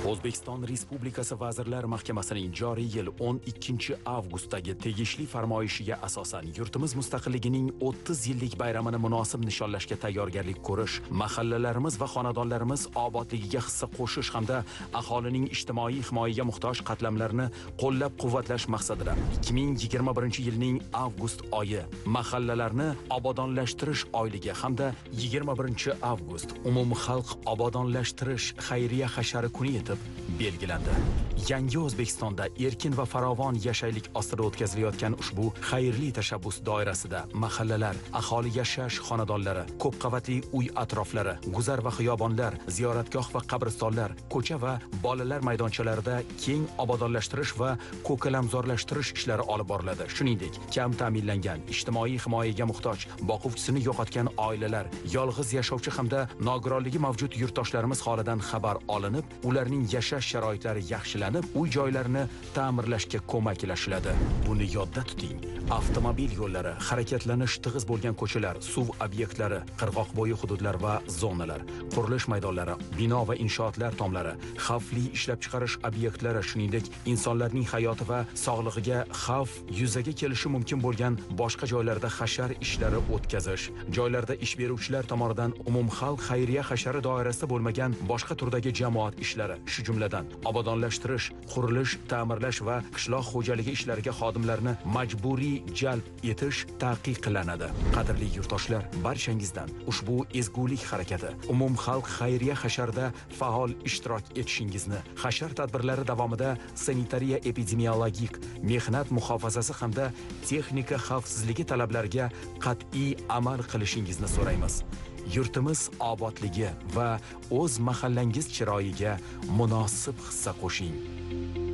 O'zbekiston Respublikasi Vazirlar Mahkamasining joriy yil 12 avgustdagi tegishli farmoyishiga asosan yurtimiz mustaqilligining 30 yillik bayramini munosib nishonlashga tayyorgarlik ko'rish, mahallalarimiz va xonadonlarimiz obodligiga hissa qo'shish hamda aholining ijtimoiy himoyaga muhtoj qatlamlarini qo'llab-quvvatlash maqsadida 2021 yilning avgust oyi mahallalarni obodonlashtirish oyligi hamda 21 avgust umumxalq obodonlashtirish xayriya hashari kuni etib belgilandi. Yangi O'zbekistonda erkin va farovon yashaylik ostida o'tkazilayotgan ushbu xayrli tashabbus doirasida mahallalar, aholi yashash xonadonlari, ko'p qavatli uy atroflari, guzar va xiyobonlar, ziyoratgoh va qabristonlar, ko'cha va bolalar maydonchalarida keng obodonlashtirish va ko'kalamzorlashtirish ishlari olib boriladi. Shuningdek, kam ta'minlangan, ijtimoiy himoyaga muhtoj, boquvchisini yo'qotgan oilalar, yolg'iz yashovchi hamda nogironligi mavjud yurtdoshlarimiz holidan xabar olinib, ularning yashash sharoitlari yaxshilanib, uy-joylarini ta'mirlashga ko'maklashiladi. Buni yodda tuting. Avtomobil yo'llari, harakatlanish tig'iz bo'lgan ko'chalar, suv obyektlari, qirg'oqbo'yi hududlar va zonalar, qurilish maydonlari, bino va inshootlar tomlari, xavfli ishlab chiqarish obyektlari, shuningdek, insonlarning hayoti va sog'lig'iga xavf yuzaga kelishi mumkin bo'lgan boshqa joylarda hashar ishlari o'tkazish, joylarda ish beruvchilar tomonidan umumxalq xayriya hashari doirasida bo'lmagan boshqa turdagi jamoat ishlari, shu jumladan obodonlashtirish, qurilish, ta'mirlash va qishloq xo'jaligi ishlariga xodimlarni majburiy jalb etish taqiqlanadi. Qadrli yurtdoshlar, barchangizdan ushbu ezgulik harakati umumxalq xayriya hasharda faol ishtirok etishingizni, hashar tadbirlari davomida sanitariya epidemiologik, mehnat muhofazasi hamda texnika xavfsizligi talablariga qat'iy amal qilishingizni so'raymiz. Yurtimiz obodligi va o'z mahallangiz chiroyiga munosib hissa qo'shing.